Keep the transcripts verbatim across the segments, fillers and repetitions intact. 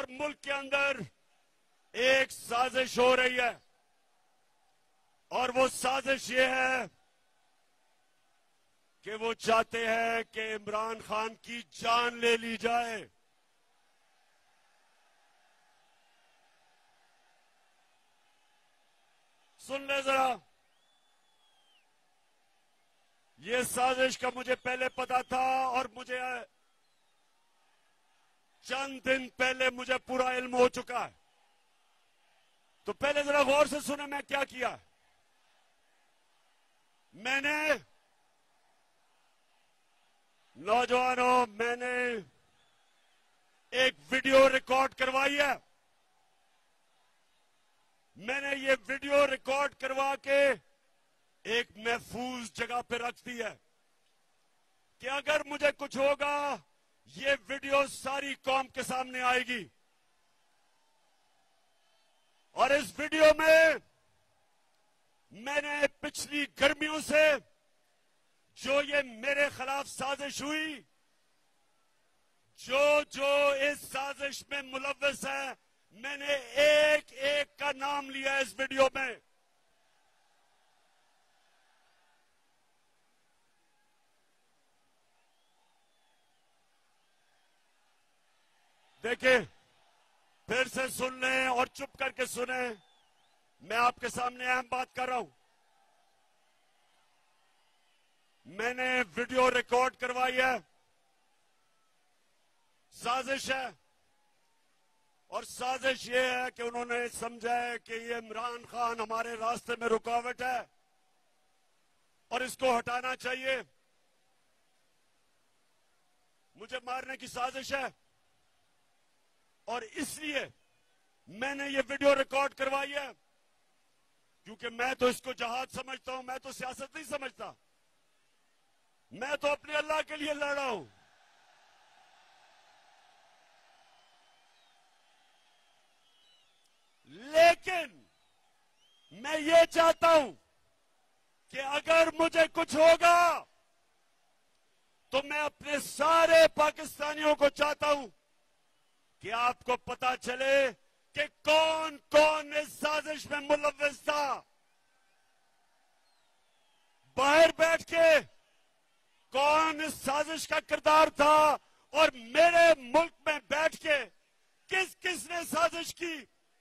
ملک کے اندر ایک سازش ہو رہی ہے اور وہ سازش یہ ہے کہ وہ چاہتے ہیں کہ عمران خان کی جان لے لی جائے. سن لے ذرا, یہ سازش کا مجھے پہلے پتا تھا اور مجھے چند دن پہلے مجھے پورا علم ہو چکا ہے. تو پہلے ذرا غور سے سنیں میں کیا کیا. میں نے نوجوانوں میں نے ایک ویڈیو ریکارڈ کروائی ہے. میں نے یہ ویڈیو ریکارڈ کروا کے ایک محفوظ جگہ پہ رکھ دی ہے کہ اگر مجھے کچھ ہوگا یہ ویڈیو ساری قوم کے سامنے آئے گی. اور اس ویڈیو میں میں نے پچھلی گرمیوں سے جو یہ میرے خلاف سازش ہوئی, جو جو اس سازش میں ملوث ہے, میں نے ایک ایک کا نام لیا اس ویڈیو میں. دیکھیں, پھر سے سن لیں اور چپ کر کے سنیں. میں آپ کے سامنے اہم بات کر رہا ہوں. میں نے ویڈیو ریکارڈ کروائی ہے. سازش ہے, اور سازش یہ ہے کہ انہوں نے سمجھا ہے کہ یہ عمران خان ہمارے راستے میں رکاوٹ ہے اور اس کو ہٹانا چاہیے. مجھے مارنے کی سازش ہے اور اس لیے میں نے یہ ویڈیو ریکارڈ کروائی ہے, کیونکہ میں تو اس کو جہاد سمجھتا ہوں, میں تو سیاست نہیں سمجھتا. میں تو اپنے اللہ کے لیے لڑ رہا ہوں. لیکن میں یہ چاہتا ہوں کہ اگر مجھے کچھ ہوگا تو میں اپنے سارے پاکستانیوں کو چاہتا ہوں کہ آپ کو پتا چلے کہ کون کون اس سازش میں ملوث تھا. باہر بیٹھ کے کون اس سازش کا کردار تھا اور میرے ملک میں بیٹھ کے کس کس نے سازش کی.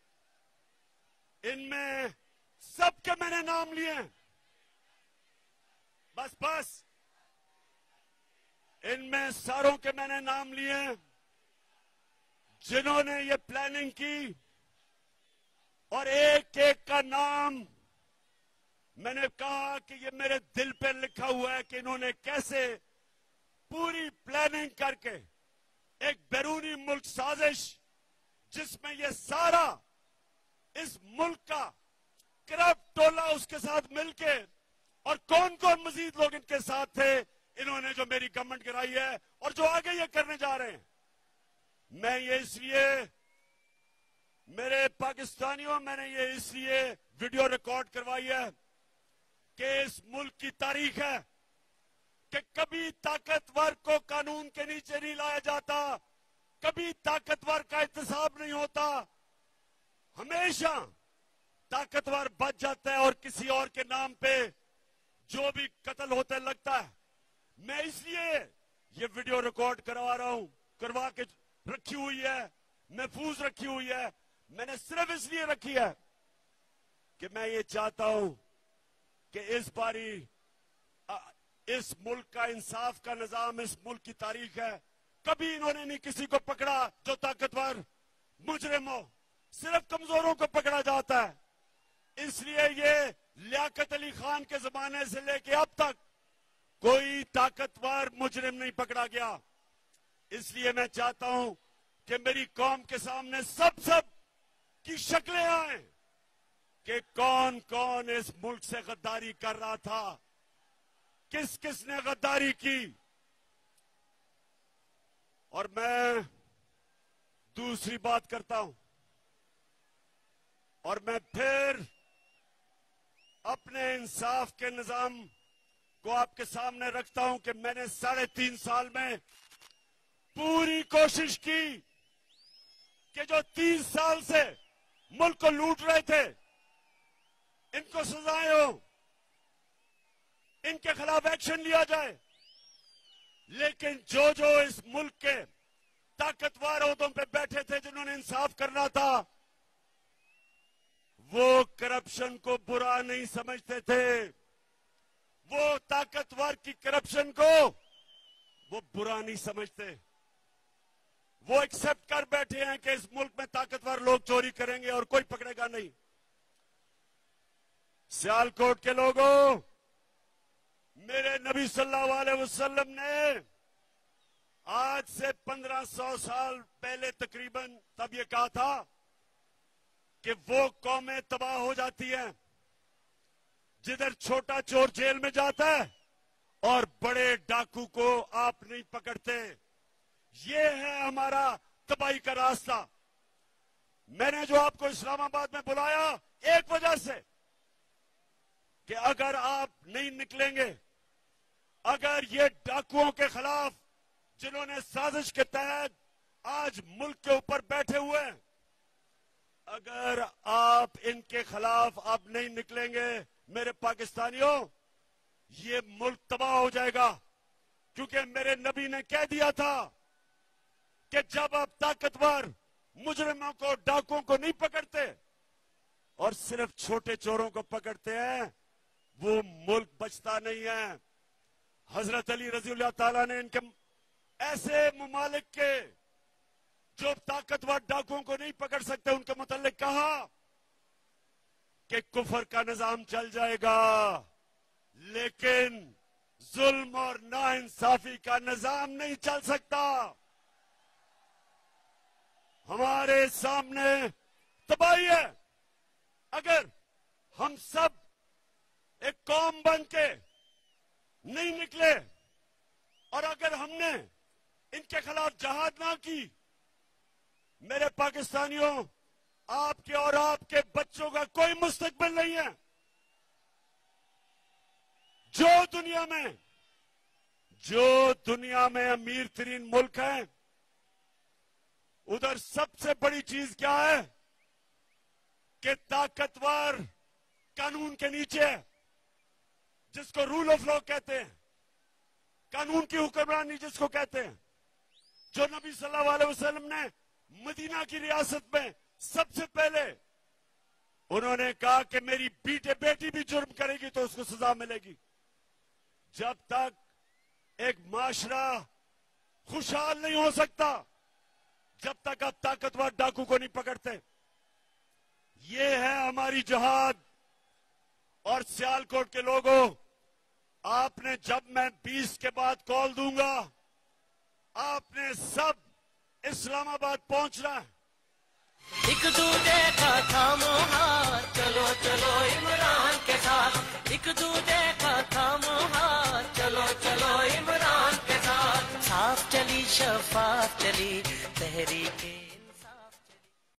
ان میں سب کے میں نے نام لیے ہیں. بس بس ان میں ساروں کے میں نے نام لیے ہیں جنہوں نے یہ پلاننگ کی, اور ایک ایک کا نام میں نے کہا کہ یہ میرے دل پہ لکھا ہوا ہے کہ انہوں نے کیسے پوری پلاننگ کر کے ایک بیرونی ملک سازش جس میں یہ سارا اس ملک کا کرپٹ ٹولہ اس کے ساتھ مل کے, اور کون کون مزید لوگ ان کے ساتھ تھے, انہوں نے جو میری گورنمنٹ گرائی ہے اور جو آگے یہ کرنے جا رہے ہیں. میں یہ اس لیے میرے پاکستانیوں میں نے یہ اس لیے ویڈیو ریکارڈ کروائی ہے کہ اس ملک کی تاریخ ہے کہ کبھی طاقتور کو قانون کے نیچے نہیں لایا جاتا, کبھی طاقتور کا احتساب نہیں ہوتا. ہمیشہ طاقتور بچ جاتا ہے اور کسی اور کے نام پہ جو بھی قتل ہوتے لگتا ہے. میں اس لیے یہ ویڈیو ریکارڈ کروا رہا ہوں, کروا کے رکھی ہوئی ہے, محفوظ رکھی ہوئی ہے. میں نے صرف اس لیے رکھی ہے کہ میں یہ چاہتا ہوں کہ اس باری اس ملک کا انصاف کا نظام, اس ملک کی تاریخ ہے, کبھی انہوں نے نہیں کسی کو پکڑا جو طاقتور مجرم ہو, صرف کمزوروں کو پکڑا جاتا ہے. اس لیے یہ لیاقت علی خان کے زمانے سے لے کے اب تک کوئی طاقتور مجرم نہیں پکڑا گیا. اس لیے میں چاہتا ہوں کہ میری قوم کے سامنے سب سب کی شکلیں آئیں کہ کون کون اس ملک سے غداری کر رہا تھا, کس کس نے غداری کی. اور میں دوسری بات کرتا ہوں, اور میں پھر اپنے انصاف کے نظام کو آپ کے سامنے رکھتا ہوں کہ میں نے ساڑھے تین سال میں پوری کوشش کی کہ جو تیس سال سے ملک کو لوٹ رہے تھے ان کو سزائیں ہوں، ان کے خلاف ایکشن لیا جائے، لیکن جو جو اس ملک کے طاقتور عہدوں پہ بیٹھے تھے جنہوں نے انصاف کرنا تھا وہ کرپشن کو برا نہیں سمجھتے تھے، وہ طاقتور کی کرپشن کو وہ برا نہیں سمجھتے، وہ ایکسپٹ کر بیٹھے ہیں کہ اس ملک میں طاقتور لوگ چوری کریں گے اور کوئی پکڑے گا نہیں۔ سیالکوٹ کے لوگوں، میرے نبی صلی اللہ علیہ وسلم نے آج سے پندرہ سو سال پہلے تقریباً تب یہ کہا تھا کہ وہ قومیں تباہ ہو جاتی ہیں جدھر چھوٹا چور جیل میں جاتا ہے اور بڑے ڈاکو کو آپ نہیں پکڑتے۔ یہ ہے ہمارا تباہی کا راستہ۔ میں نے جو آپ کو اسلام آباد میں بلایا ایک وجہ سے کہ اگر آپ نہیں نکلیں گے، اگر یہ ڈاکوؤں کے خلاف جنہوں نے سازش کے تحت آج ملک کے اوپر بیٹھے ہوئے ہیں، اگر آپ ان کے خلاف اب نہیں نکلیں گے میرے پاکستانیوں، یہ ملک تباہ ہو جائے گا، کیونکہ میرے نبی نے کہہ دیا تھا کہ جب آپ طاقتور مجرموں کو ڈاکوؤں کو نہیں پکڑتے اور صرف چھوٹے چوروں کو پکڑتے ہیں وہ ملک بچتا نہیں ہے۔ حضرت علی رضی اللہ تعالیٰ نے ان کے ایسے ممالک کے جو طاقتور ڈاکوؤں کو نہیں پکڑ سکتے ان کے متعلق کہا کہ کفر کا نظام چل جائے گا لیکن ظلم اور ناانصافی کا نظام نہیں چل سکتا۔ ہمارے سامنے تباہی ہے۔ اگر ہم سب ایک قوم بن کے نہیں نکلے اور اگر ہم نے ان کے خلاف جہاد نہ کی، میرے پاکستانیوں، آپ کے اور آپ کے بچوں کا کوئی مستقبل نہیں ہے۔ جو دنیا میں جو دنیا میں امیر ترین ملک ہیں ادھر سب سے بڑی چیز کیا ہے کہ طاقتور قانون کے نیچے ہے، جس کو رول آف لا کہتے ہیں، قانون کی حکمرانی جس کو کہتے ہیں، جو نبی صلی اللہ علیہ وسلم نے مدینہ کی ریاست میں سب سے پہلے انہوں نے کہا کہ میری بیٹے بیٹی بھی جرم کرے گی تو اس کو سزا ملے گی۔ جب تک ایک معاشرہ خوشحال نہیں ہو سکتا جب تک آپ طاقتور ڈاکو کو نہیں پکڑتے۔ یہ ہے ہماری جہاد۔ اور سیالکوٹ کے لوگوں، آپ نے جب میں بیس کے بعد کال دوں گا آپ نے سب اسلام آباد پہنچنا ہے۔ ایک دوجے کا تھامو ہاتھ، چلو چلو عمران کے ساتھ، ایک دوجے کا تھامو ہاتھ، چلو چلو عمران کے ساتھ، صاف چلی شفاف چلی